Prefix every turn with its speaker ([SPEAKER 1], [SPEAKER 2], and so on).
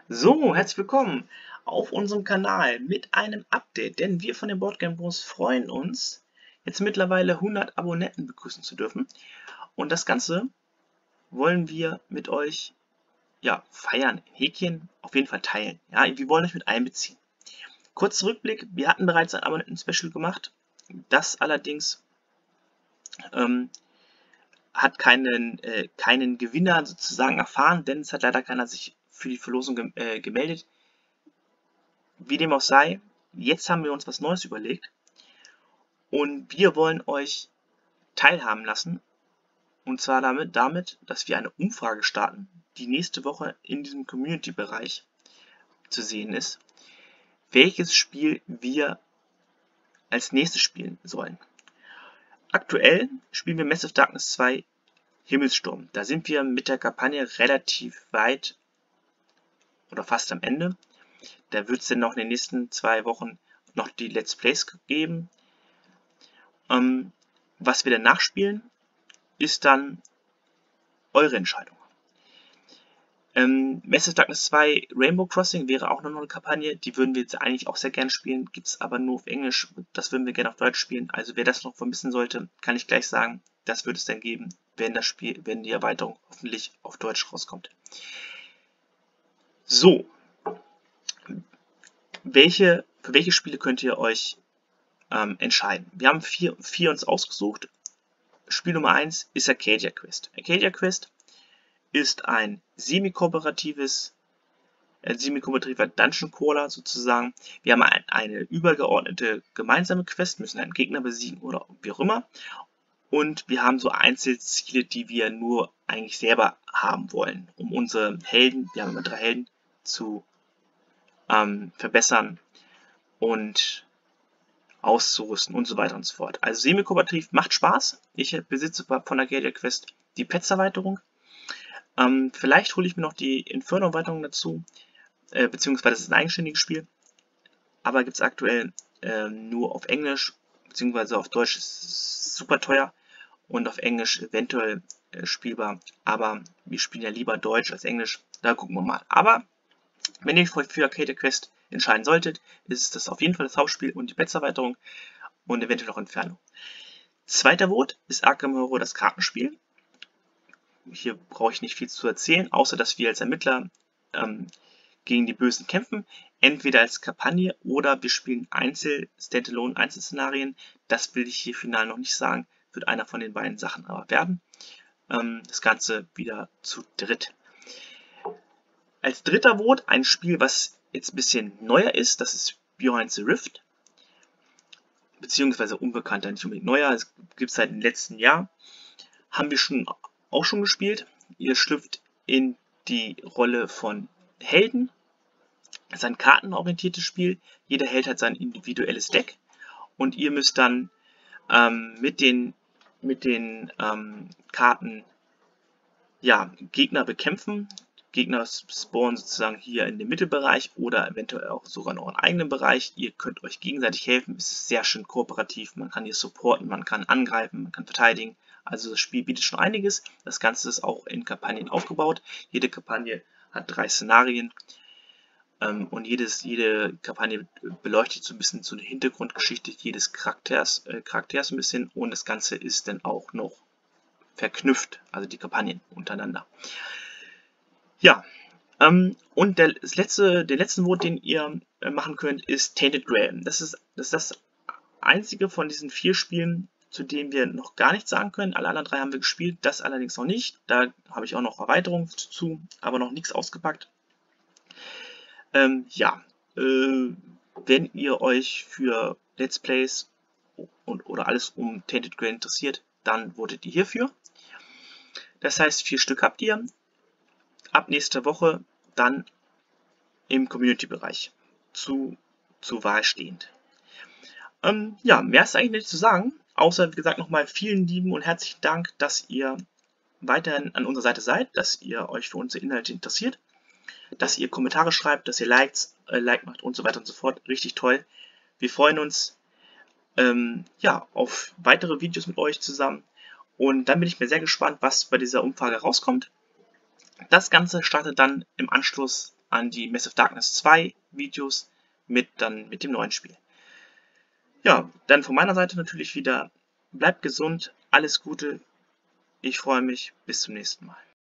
[SPEAKER 1] So, herzlich willkommen auf unserem Kanal mit einem Update, denn wir von den Boardgame Bros freuen uns, jetzt mittlerweile 100 Abonnenten begrüßen zu dürfen. Und das Ganze wollen wir mit euch feiern, in Häkchen auf jeden Fall teilen. Ja, wir wollen euch mit einbeziehen. Kurzer Rückblick, wir hatten bereits ein Abonnenten-Special gemacht, das allerdings hat keinen Gewinner sozusagen erfahren, denn es hat leider keiner sich für die Verlosung gemeldet. Wie dem auch sei, jetzt haben wir uns was Neues überlegt und wir wollen euch teilhaben lassen. Und zwar damit, dass wir eine Umfrage starten, die nächste Woche in diesem Community-Bereich zu sehen ist, welches Spiel wir als nächstes spielen sollen. Aktuell spielen wir Massive Darkness 2 Himmelssturm. Da sind wir mit der Kampagne relativ weit oder fast am Ende. Da wird es dann noch in den nächsten 2 Wochen noch die Let's Plays geben. Was wir danach spielen, ist dann eure Entscheidung. Massive Darkness 2 Rainbow Crossing wäre auch noch eine Kampagne, die würden wir jetzt eigentlich auch sehr gerne spielen, gibt es aber nur auf Englisch, das würden wir gerne auf Deutsch spielen, also wer das noch vermissen sollte, kann ich gleich sagen, das wird es dann geben, wenn die Erweiterung hoffentlich auf Deutsch rauskommt. So, für welche Spiele könnt ihr euch entscheiden? Wir haben vier uns ausgesucht. Spiel Nummer 1 ist Arcadia Quest. Arcadia Quest ist ein semi-kooperativer Dungeon Crawler sozusagen. Wir haben eine übergeordnete gemeinsame Quest, müssen einen Gegner besiegen oder wie auch immer. Und wir haben so Einzelziele, die wir nur eigentlich selber haben wollen, um unsere Helden, wir haben immer 3 Helden, zu verbessern und auszurüsten und so weiter und so fort. Also semi-kooperativ macht Spaß. Ich besitze von Arcadia Quest die Pets-Erweiterung. Vielleicht hole ich mir noch die Inferno-Erweiterung dazu, beziehungsweise das ist ein eigenständiges Spiel, aber gibt es aktuell nur auf Englisch, beziehungsweise auf Deutsch ist es super teuer und auf Englisch eventuell spielbar, aber wir spielen ja lieber Deutsch als Englisch, da gucken wir mal. Aber wenn ihr euch für Arcadia Quest entscheiden solltet, ist das auf jeden Fall das Hauptspiel und die Pets-Erweiterung und eventuell noch Inferno. Zweiter Vote ist Arkham Horror, das Kartenspiel. Hier brauche ich nicht viel zu erzählen, außer dass wir als Ermittler gegen die Bösen kämpfen, entweder als Kampagne oder wir spielen Standalone Einzelszenarien. Das will ich hier final noch nicht sagen, wird einer von den beiden Sachen aber werden. Das Ganze wieder zu dritt. Als dritter Vote ein Spiel, was jetzt ein bisschen neuer ist, das ist Behind the Rift, beziehungsweise unbekannter, nicht unbedingt neuer, es gibt es seit dem letzten Jahr, haben wir auch schon gespielt. Ihr schlüpft in die Rolle von Helden. Es ist ein kartenorientiertes Spiel, jeder Held hat sein individuelles Deck und ihr müsst dann mit den Karten Gegner bekämpfen. Gegner spawnen sozusagen hier in dem Mittelbereich oder eventuell auch sogar noch einen eigenen Bereich. Ihr könnt euch gegenseitig helfen, es ist sehr schön kooperativ, man kann hier supporten, man kann angreifen, man kann verteidigen. Also das Spiel bietet schon einiges. Das Ganze ist auch in Kampagnen aufgebaut. Jede Kampagne hat 3 Szenarien und jede Kampagne beleuchtet so ein bisschen so eine Hintergrundgeschichte jedes Charakters ein bisschen und das Ganze ist dann auch noch verknüpft, also die Kampagnen untereinander. Ja, und den letzten Vote, den ihr machen könnt, ist Tainted Grail. Das ist das einzige von diesen 4 Spielen, zu denen wir noch gar nichts sagen können. Alle anderen 3 haben wir gespielt, das allerdings noch nicht. Da habe ich auch noch Erweiterungen zu, aber noch nichts ausgepackt. Wenn ihr euch für Let's Plays oder alles um Tainted Grail interessiert, dann votet ihr hierfür. Das heißt, 4 Stück habt ihr. Ab nächster Woche dann im Community-Bereich zur Wahl stehend. Mehr ist eigentlich nicht zu sagen, außer wie gesagt nochmal vielen lieben und herzlichen Dank, dass ihr weiterhin an unserer Seite seid, dass ihr euch für unsere Inhalte interessiert, dass ihr Kommentare schreibt, dass ihr Like macht und so weiter und so fort. Richtig toll. Wir freuen uns auf weitere Videos mit euch zusammen und dann bin ich mir sehr gespannt, was bei dieser Umfrage rauskommt. Das Ganze startet dann im Anschluss an die Massive Darkness 2 Videos mit dem neuen Spiel. Ja, dann von meiner Seite natürlich wieder, bleibt gesund, alles Gute, ich freue mich, bis zum nächsten Mal.